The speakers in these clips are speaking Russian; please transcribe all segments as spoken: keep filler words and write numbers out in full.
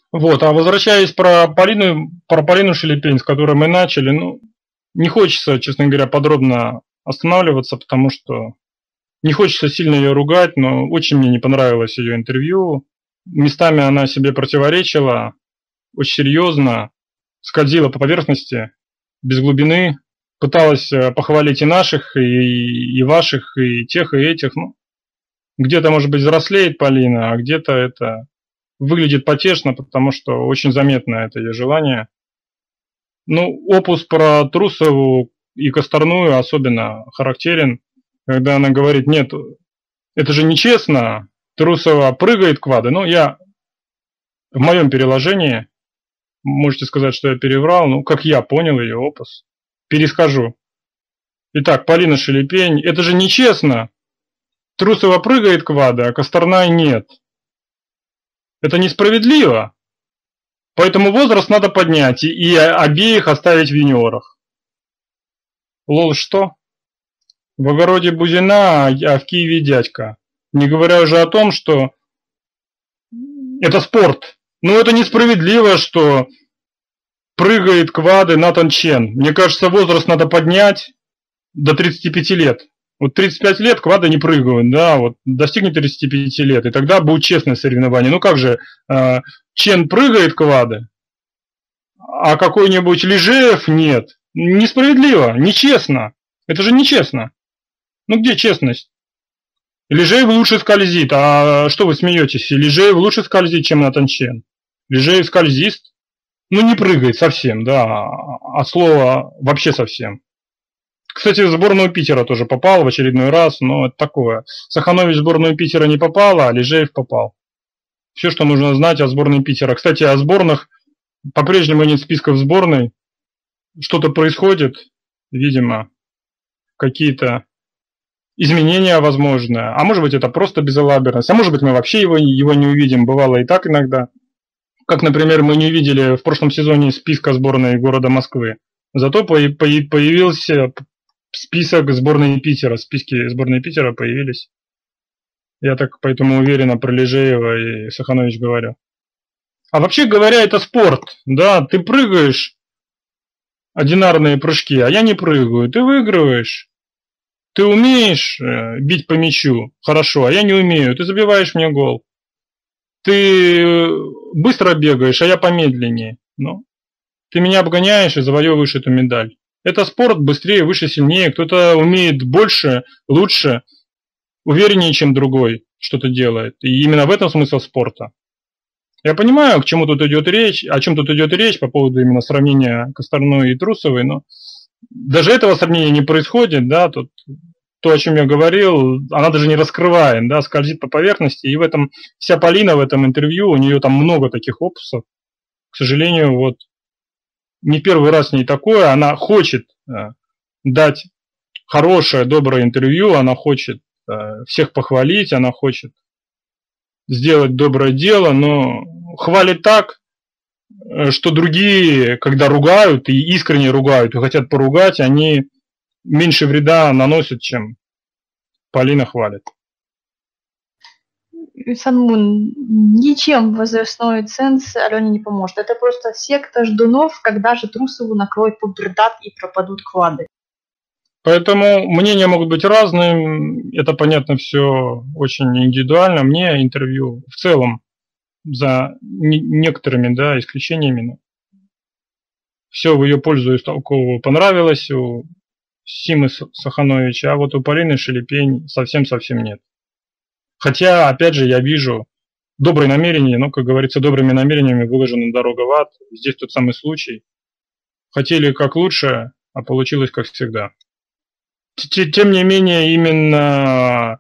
Вот, а возвращаясь про Полину, про Полину Шелепень, с которой мы начали, ну, не хочется, честно говоря, подробно останавливаться, потому что не хочется сильно ее ругать, но очень мне не понравилось ее интервью. Местами она себе противоречила, очень серьезно, скользила по поверхности, без глубины, пыталась э, похвалить и наших, и, и ваших, и тех, и этих. Ну, где-то, может быть, взрослеет Полина, а где-то это выглядит потешно, потому что очень заметно это ее желание. Ну, опус про Трусову и Косторную особенно характерен, когда она говорит: нет, это же нечестно, Трусова прыгает квады. Ну, я в моем переложении, можете сказать, что я переврал, ну, как я понял ее опус, перескажу. Итак, Полина Шелепень: это же нечестно, Трусова прыгает квады, а Косторная нет. Это несправедливо, поэтому возраст надо поднять и, и обеих оставить в юниорах. Лол, что? В огороде бузина, а в Киеве дядька. Не говоря уже о том, что это спорт. Ну, это несправедливо, что прыгает квады Натан Чен. Мне кажется, возраст надо поднять до тридцати пяти лет. Вот тридцать пять лет квады не прыгают, да, вот достигнет тридцати пяти лет, и тогда будет честное соревнование. Ну как же, э, Чен прыгает квады, а какой-нибудь Лежеев нет. Несправедливо, нечестно. Это же нечестно. Ну где честность? Лежеев лучше скользит. А что вы смеетесь? Лежеев лучше скользит, чем Натан Чен. Лежеев скользист. Ну не прыгает совсем, да. От слова вообще совсем. Кстати, в сборную Питера тоже попал в очередной раз, но это такое. Саханович в сборную Питера не попал, а Лежеев попал. Все, что нужно знать о сборной Питера. Кстати, о сборных по-прежнему нет списков сборной. Что-то происходит, видимо, какие-то изменения возможны. А может быть, это просто безалаберность. А может быть, мы вообще его, его не увидим. Бывало и так иногда. Как, например, мы не увидели в прошлом сезоне списка сборной города Москвы. Зато появился список сборной Питера. Списки сборной Питера появились. Я так поэтому уверенно про Лежеева и Саханович говорю. А вообще говоря, это спорт. Да, ты прыгаешь одинарные прыжки, а я не прыгаю. Ты выигрываешь. Ты умеешь бить по мячу хорошо, а я не умею. Ты забиваешь мне гол. Ты быстро бегаешь, а я помедленнее. Ну, ты меня обгоняешь и завоевываешь эту медаль. Это спорт, быстрее, выше, сильнее. Кто-то умеет больше, лучше, увереннее, чем другой что-то делает. И именно в этом смысл спорта. Я понимаю, к чему тут идет речь, о чем тут идет речь по поводу именно сравнения Косторной и Трусовой, но даже этого сравнения не происходит, да, тут то, о чем я говорил, она даже не раскрывает, да, скользит по поверхности, и в этом вся Полина в этом интервью, у нее там много таких опусов, к сожалению, вот не первый раз с ней такое, она хочет э, дать хорошее, доброе интервью, она хочет э, всех похвалить, она хочет сделать доброе дело, но хвалит так, что другие, когда ругают и искренне ругают, и хотят поругать, они меньше вреда наносят, чем Полина хвалит. Санмун, ничем возрастной ценз Алене не поможет. Это просто секта ждунов, когда же Трусову накроет пубертат и пропадут квады. Поэтому мнения могут быть разные, это понятно все очень индивидуально. Мне интервью в целом за некоторыми, да, исключениями, но все в ее пользу истолковываю, понравилось у Симы Сахановича, а вот у Полины Шелепень совсем-совсем нет. Хотя, опять же, я вижу добрые намерения, но, как говорится, добрыми намерениями выложена дорога в ад. Здесь тот самый случай. Хотели как лучше, а получилось как всегда. Тем не менее, именно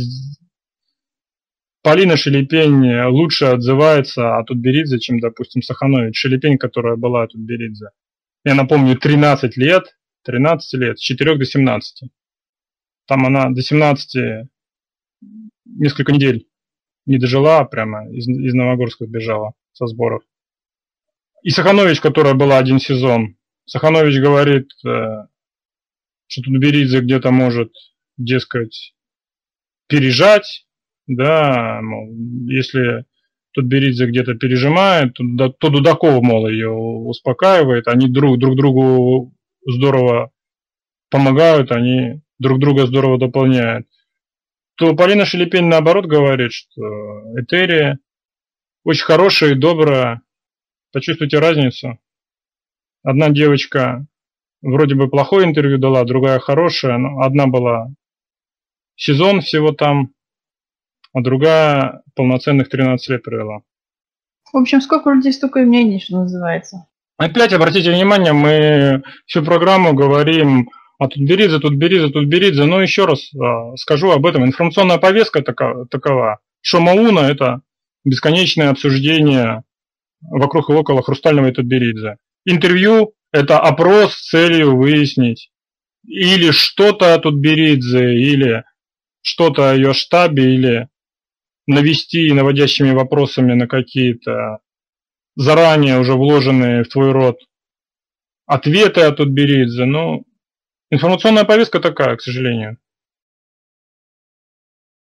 Полина Шелепень лучше отзывается о Тутберидзе, чем, допустим, Саханович. Шелепень, которая была о Тутберидзе. Я напомню, тринадцать лет, тринадцать лет, с четырёх до семнадцати. Там она до семнадцати несколько недель не дожила, прямо из, из Новогорска сбежала со сборов. И Саханович, которая была один сезон. Саханович говорит, что Тутберидзе где-то может, дескать, пережать, да, мол, если Тутберидзе где-то пережимает, то Дудаков, мол, ее успокаивает, они друг, друг другу здорово помогают, они друг друга здорово дополняют. То Полина Шелепень наоборот говорит, что Этерия очень хорошая и добрая. Почувствуйте разницу. Одна девочка вроде бы плохое интервью дала, другая хорошая, но одна была сезон всего там, а другая полноценных тринадцать лет провела. В общем, сколько людей, столько и мнений, что называется. Опять обратите внимание, мы всю программу говорим а Тутберидзе, Тутберидзе, Тутберидзе. Но еще раз а, скажу об этом. Информационная повестка такова. такова. Шома-Уна – это бесконечное обсуждение вокруг и около Хрустального и Тутберидзе. Интервью – это опрос с целью выяснить или что-то о Тутберидзе, или что-то о ее штабе, или навести наводящими вопросами на какие-то заранее уже вложенные в твой рот ответы о Тутберидзе. Ну, информационная повестка такая, к сожалению.